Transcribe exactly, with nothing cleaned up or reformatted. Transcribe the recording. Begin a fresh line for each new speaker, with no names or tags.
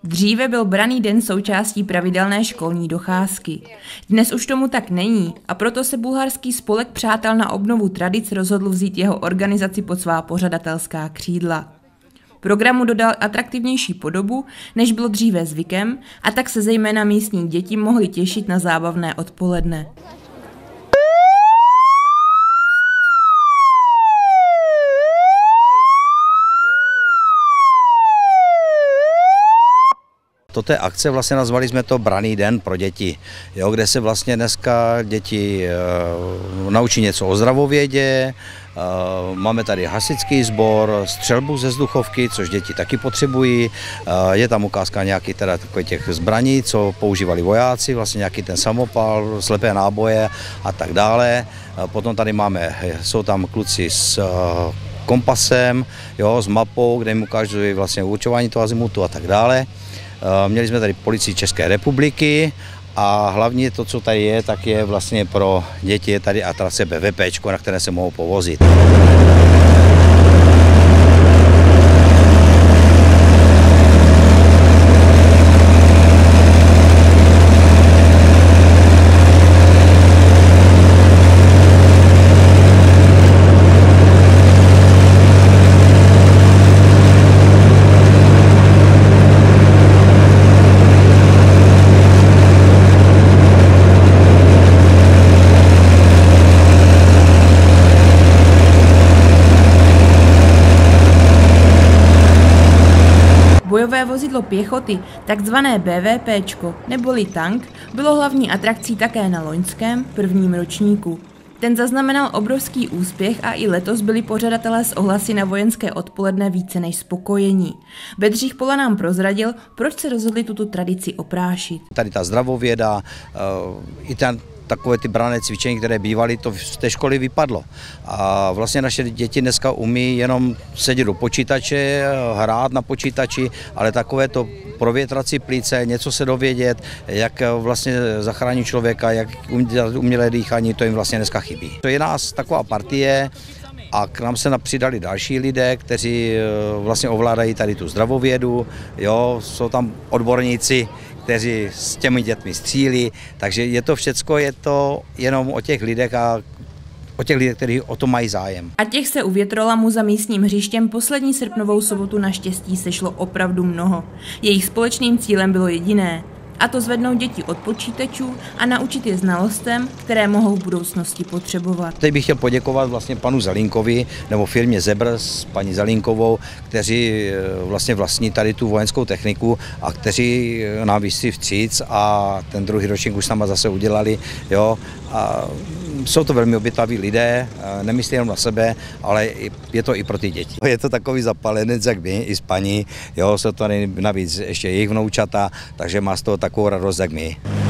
Dříve byl branný den součástí pravidelné školní docházky. Dnes už tomu tak není a proto se bulharský spolek Přátel na obnovu tradic rozhodl vzít jeho organizaci pod svá pořadatelská křídla. Programu dodal atraktivnější podobu, než bylo dříve zvykem, a tak se zejména místní děti mohly těšit na zábavné odpoledne.
Toto je akce, vlastně nazvali jsme to Branný den pro děti, jo, kde se vlastně dneska děti e, naučí něco o zdravovědě, e, máme tady hasičský sbor, střelbu ze vzduchovky, což děti taky potřebují, e, je tam ukázka nějakých teda takových těch zbraní, co používali vojáci, vlastně nějaký ten samopal, slepé náboje a tak dále. E, potom tady máme, jsou tam kluci s e, kompasem, jo, s mapou, kde jim ukážují vlastně určování toho azimutu a tak dále. Měli jsme tady policii České republiky a hlavně to, co tady je, tak je vlastně pro děti je tady atrakce bé vé péčko, na které se mohou povozit.
Bojové vozidlo pěchoty, takzvané bé vé péčko neboli tank, bylo hlavní atrakcí také na loňském prvním ročníku. Ten zaznamenal obrovský úspěch a i letos byli pořadatelé s ohlasy na vojenské odpoledne více než spokojení. Bedřich Pola nám prozradil, proč se rozhodli tuto tradici oprášit.
Tady ta zdravověda, i ten takové ty branné cvičení, které bývaly, to z té školy vypadlo. A vlastně naše děti dneska umí jenom sedět do počítače, hrát na počítači, ale takové to provětrací plíce, něco se dovědět, jak vlastně zachránit člověka, jak udělat umělé dýchání, to jim vlastně dneska chybí. To je nás taková partie a k nám se přidali další lidé, kteří vlastně ovládají tady tu zdravovědu, jo, jsou tam odborníci, kteří s těmi dětmi střílí, takže je to všecko, je to jenom o těch lidech a o těch lidech, kteří o to mají zájem.
A těch se u Větrolamu za místním hřištěm poslední srpnovou sobotu naštěstí sešlo opravdu mnoho. Jejich společným cílem bylo jediné, a to zvednout děti od počítačů a naučit je znalostem, které mohou v budoucnosti potřebovat.
Teď bych chtěl poděkovat vlastně panu Zalínkovi nebo firmě Zebr s paní Zalínkovou, kteří vlastně vlastní tady tu vojenskou techniku a kteří nám vyšli vstříc a ten druhý ročník už s náma zase udělali. Jo, a jsou to velmi obětaví lidé, nemyslí jenom na sebe, ale je to i pro ty děti. Je to takový zapalenec, jak my, i s paní, jo, jsou to navíc ještě jejich vnoučata, takže má z toho takovou radost, jak my.